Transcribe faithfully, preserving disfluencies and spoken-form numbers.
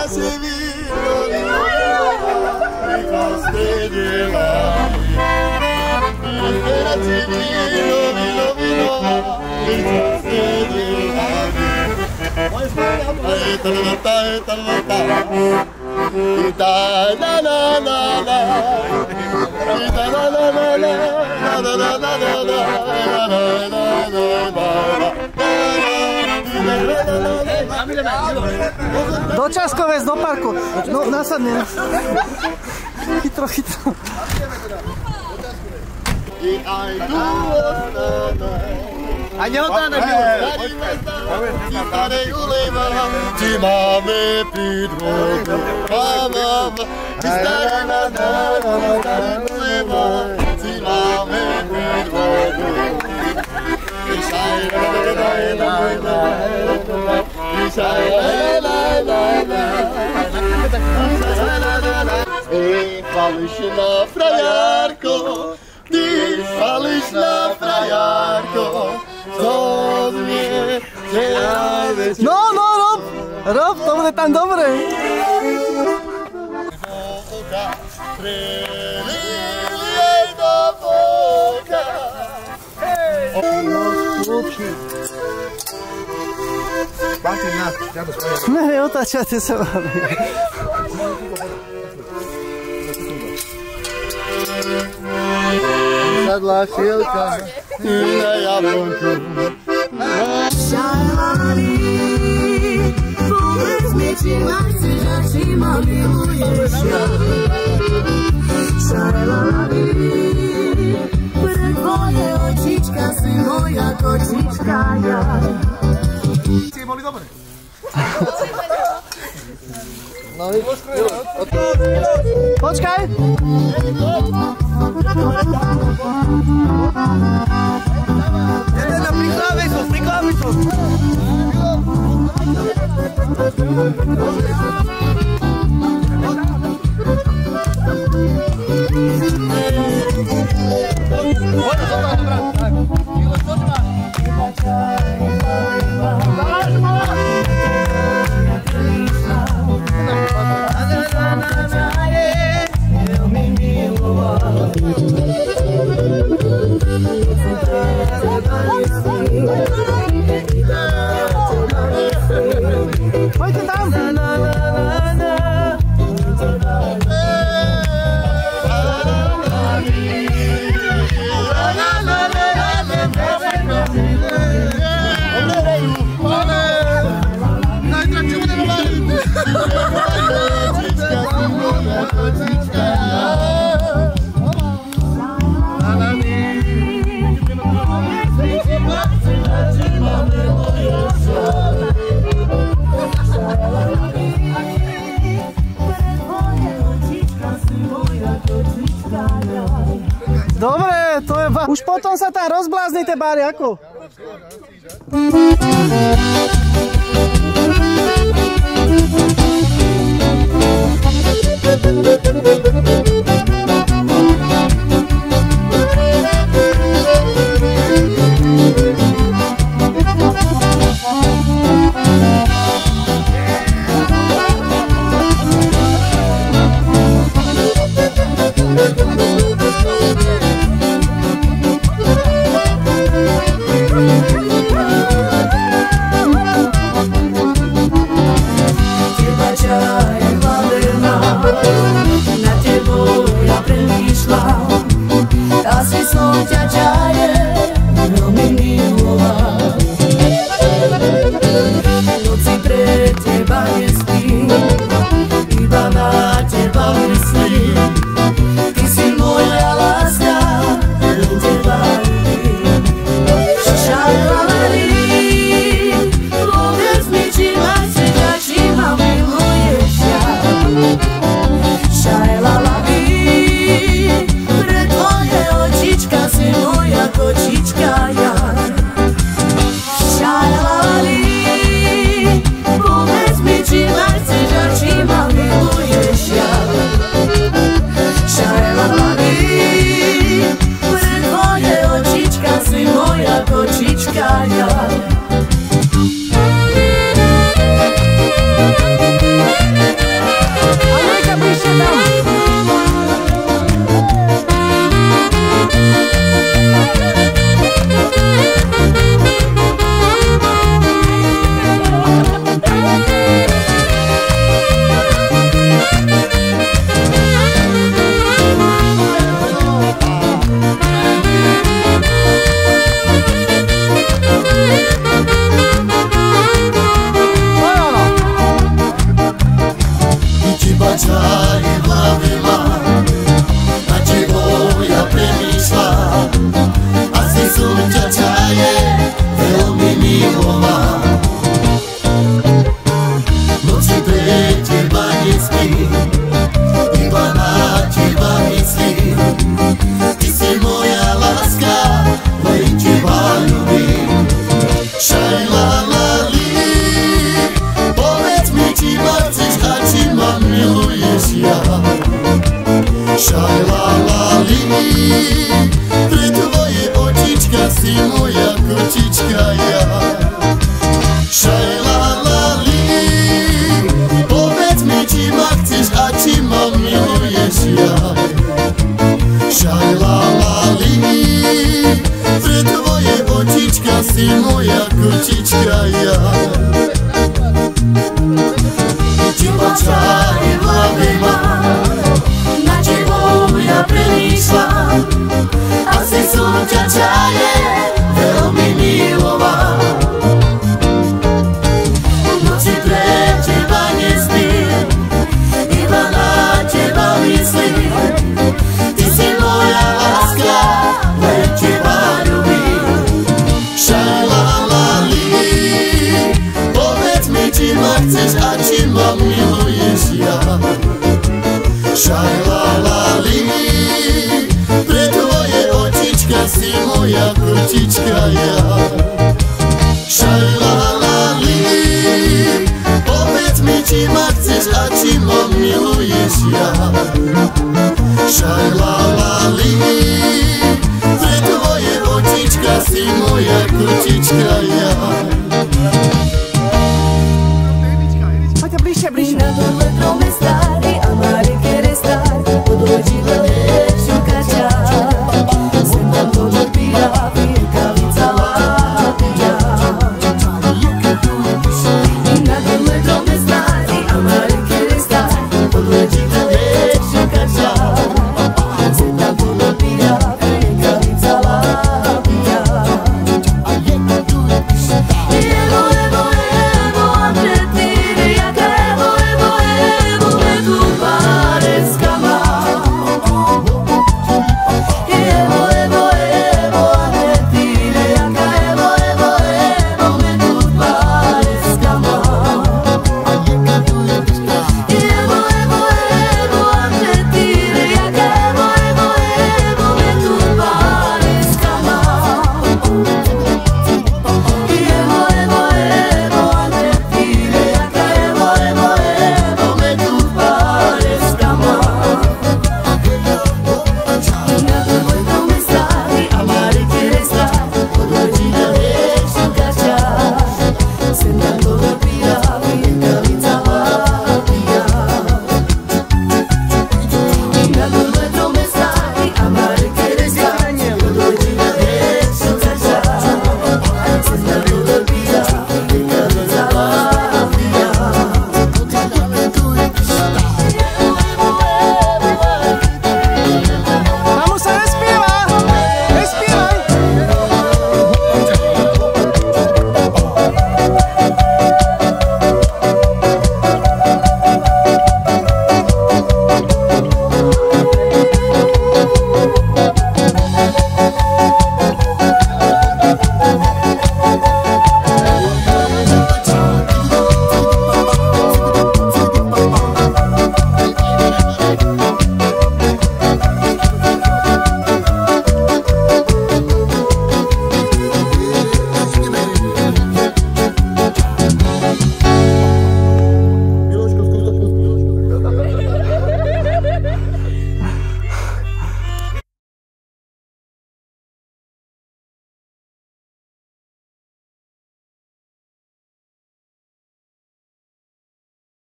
Do Časkovec, do parku. No, nasadne. Chytro, chytro. A neoddáme ju. Ti máme pít vodu. Ti máme pít vodu. Ej, fališná frajarko, ty fališná frajarko, co znie, že najväčšie... No, no, Rob, Rob, to bude tam dobre. Ne, otáčate sa máme. Sadla šielka na jablonku. Šarlani, povedz mi, či máš si, že či ma miluješ ja. Šarlani, pre tvoje očička si moja kočička ja. Ste boli dobre? Počkaj. Jeden na priklávicu, priklávicu. Poďme sa tam, dobrá. Miloš, čo ti máš? Poďte tam. Dobre, to je... Už potom sa tam rozbláznite, bári, ako? chceš a či ma miluješ ja. Šajlalali, pre tvoje očička si moja kočička ja. Šajlalali, povedz mi, či ma chceš a či ma miluješ ja. Šajlalali.